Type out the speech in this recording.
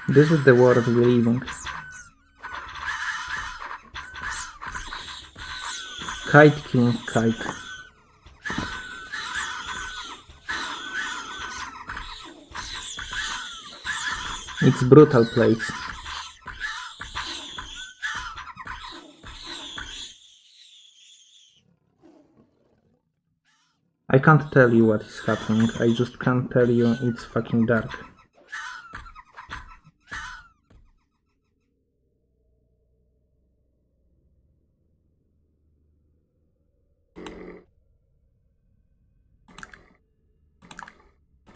This is the world we live in. Kite killing kite. It's brutal place. I can't tell you what is happening, I just can't tell you it's fucking dark.